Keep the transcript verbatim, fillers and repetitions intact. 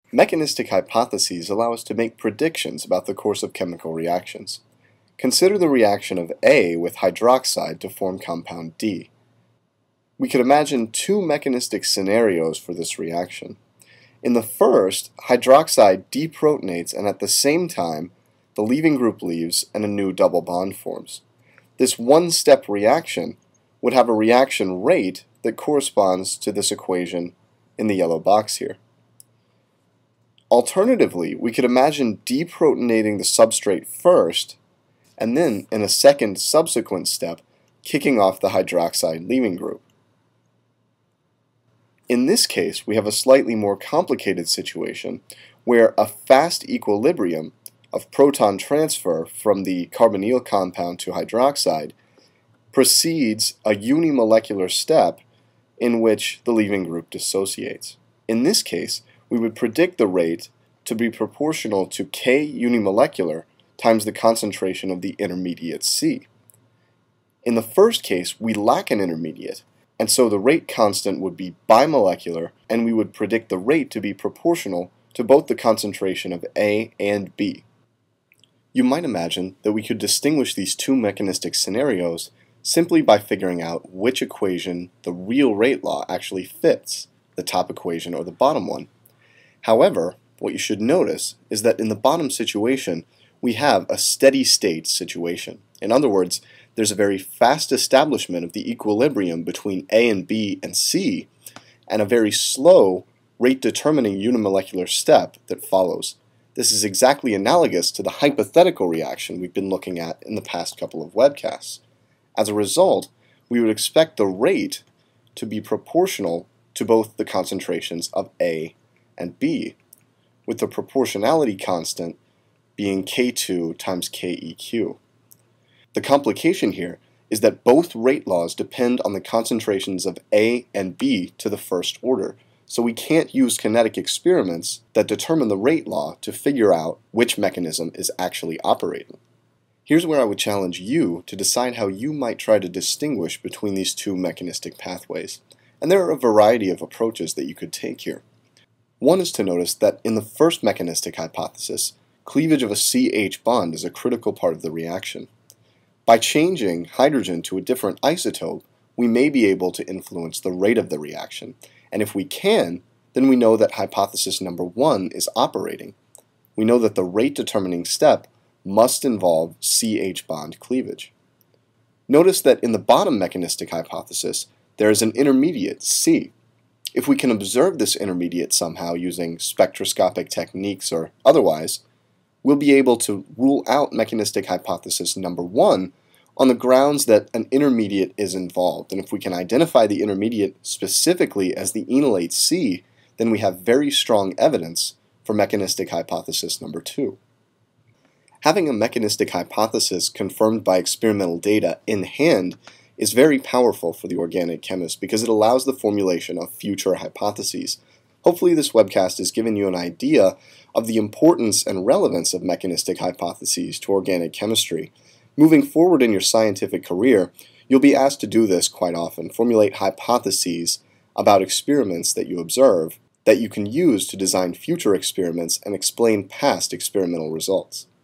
Mechanistic hypotheses allow us to make predictions about the course of chemical reactions. Consider the reaction of A with hydroxide to form compound D. We could imagine two mechanistic scenarios for this reaction. In the first, hydroxide deprotonates, and at the same time, the leaving group leaves and a new double bond forms. This one-step reaction would have a reaction rate that corresponds to this equation in the yellow box here. Alternatively, we could imagine deprotonating the substrate first, and then in a second subsequent step, kicking off the hydroxide leaving group. In this case, we have a slightly more complicated situation where a fast equilibrium of proton transfer from the carbonyl compound to hydroxide precedes a unimolecular step in which the leaving group dissociates. In this case, we would predict the rate to be proportional to K unimolecular times the concentration of the intermediate C. In the first case, we lack an intermediate, and so the rate constant would be bimolecular, and we would predict the rate to be proportional to both the concentration of A and B. You might imagine that we could distinguish these two mechanistic scenarios simply by figuring out which equation the real rate law actually fits, the top equation or the bottom one. However, what you should notice is that in the bottom situation, we have a steady state situation. In other words, there's a very fast establishment of the equilibrium between A and B and C, and a very slow rate-determining unimolecular step that follows. This is exactly analogous to the hypothetical reaction we've been looking at in the past couple of webcasts. As a result, we would expect the rate to be proportional to both the concentrations of A and B, with the proportionality constant being K two times K E Q. The complication here is that both rate laws depend on the concentrations of A and B to the first order, so we can't use kinetic experiments that determine the rate law to figure out which mechanism is actually operating. Here's where I would challenge you to decide how you might try to distinguish between these two mechanistic pathways, and there are a variety of approaches that you could take here. One is to notice that in the first mechanistic hypothesis, cleavage of a C H bond is a critical part of the reaction. By changing hydrogen to a different isotope, we may be able to influence the rate of the reaction, and if we can, then we know that hypothesis number one is operating. We know that the rate-determining step must involve C H bond cleavage. Notice that in the bottom mechanistic hypothesis, there is an intermediate, C. If we can observe this intermediate somehow using spectroscopic techniques or otherwise, we'll be able to rule out mechanistic hypothesis number one on the grounds that an intermediate is involved. And if we can identify the intermediate specifically as the enolate C, then we have very strong evidence for mechanistic hypothesis number two. Having a mechanistic hypothesis confirmed by experimental data in hand is very powerful for the organic chemist because it allows the formulation of future hypotheses. Hopefully this webcast has given you an idea of the importance and relevance of mechanistic hypotheses to organic chemistry. Moving forward in your scientific career, you'll be asked to do this quite often, formulate hypotheses about experiments that you observe that you can use to design future experiments and explain past experimental results.